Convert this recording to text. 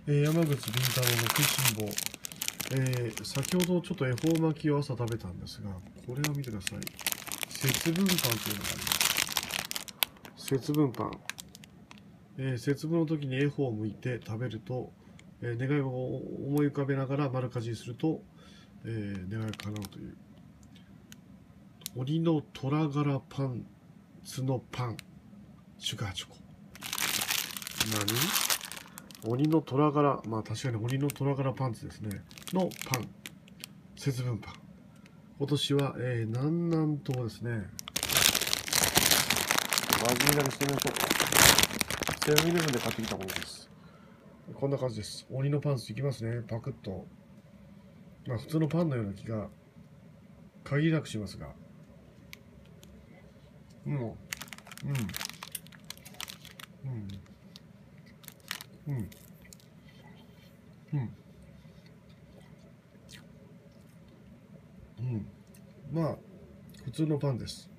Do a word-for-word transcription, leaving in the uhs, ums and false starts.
えー、山口敏太郎の食いしん坊、えー、先ほどちょっと恵方巻きを朝食べたんですが、これを見てください。節分パンというのがあります。節分パン、えー、節分の時に恵方を剥いて食べると、えー、願いを思い浮かべながら丸かじりすると、えー、願いが叶うという。鬼の虎柄パンツのパン、シュガーチョコ。何？鬼の虎柄、まあ確かに鬼の虎柄パンツですね。のパン、節分パン。今年は、えー、南南東ですね。輪切りだけしてみましょう。セブンイレブンで買ってきたものです。こんな感じです。鬼のパンツいきますね。パクッと。まあ普通のパンのような気が限りなくしますが。うん。うん。うん。うん。うん。うん。まあ、普通のパンです。